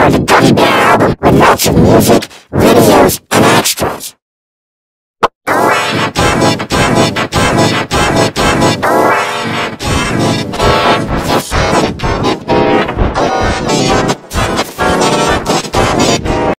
like a gummy bear album with lots of music